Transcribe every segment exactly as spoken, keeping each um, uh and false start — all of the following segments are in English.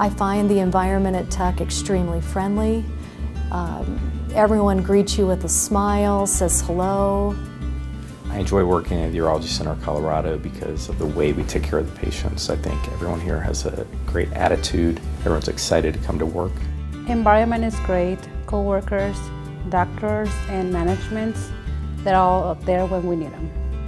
I find the environment at T U C C extremely friendly. Um, everyone greets you with a smile, says hello. I enjoy working at the Urology Center of Colorado because of the way we take care of the patients. I think everyone here has a great attitude. Everyone's excited to come to work. Environment is great. Co-workers, doctors, and managements, they're all up there when we need them.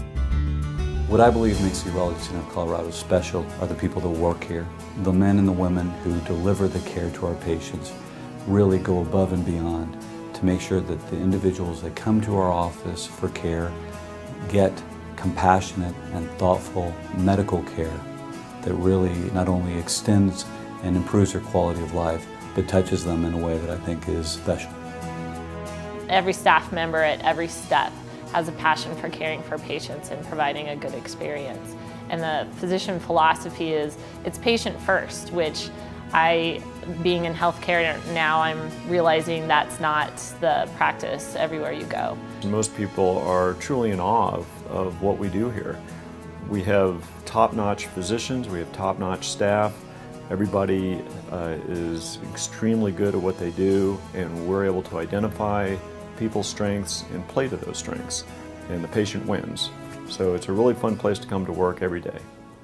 What I believe makes the Urology Center of Colorado special are the people that work here. The men and the women who deliver the care to our patients really go above and beyond to make sure that the individuals that come to our office for care get compassionate and thoughtful medical care that really not only extends and improves their quality of life, but touches them in a way that I think is special. Every staff member at every step has a passion for caring for patients and providing a good experience. And the physician philosophy is it's patient first, which I, being in healthcare now, I'm realizing that's not the practice everywhere you go. Most people are truly in awe of, of what we do here. We have top-notch physicians, we have top-notch staff. Everybody uh, is extremely good at what they do, and we're able to identify people's strengths and play to those strengths, and the patient wins. So it's a really fun place to come to work every day.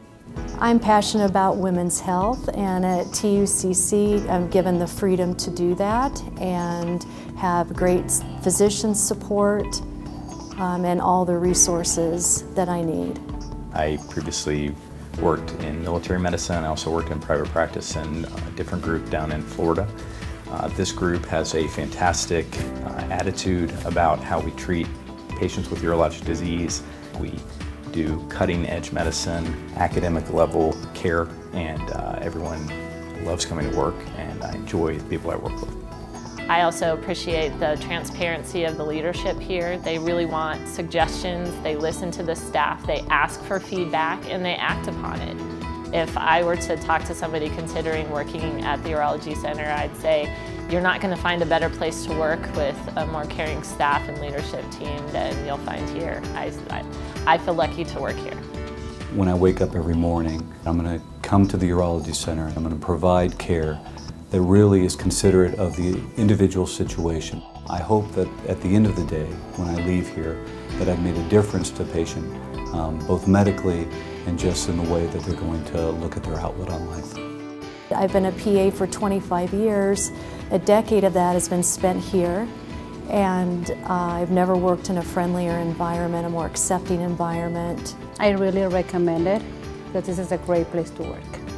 I'm passionate about women's health, and at T U C C I'm given the freedom to do that and have great physician support um, and all the resources that I need. I previously worked in military medicine. I also worked in private practice in a different group down in Florida. Uh, this group has a fantastic uh, attitude about how we treat patients with urologic disease. We do cutting-edge medicine, academic level care, and uh, everyone loves coming to work, and I enjoy the people I work with. I also appreciate the transparency of the leadership here. They really want suggestions, they listen to the staff, they ask for feedback, and they act upon it. If I were to talk to somebody considering working at the Urology Center, I'd say you're not going to find a better place to work with a more caring staff and leadership team than you'll find here. I, I, I feel lucky to work here. When I wake up every morning, I'm going to come to the Urology Center. I'm going to provide care that really is considerate of the individual situation. I hope that at the end of the day, when I leave here, that I've made a difference to the patient, um, both medically and just in the way that they're going to look at their outlook on life. I've been a P A for twenty-five years. A decade of that has been spent here, and uh, I've never worked in a friendlier environment, a more accepting environment. I really recommend it because this is a great place to work.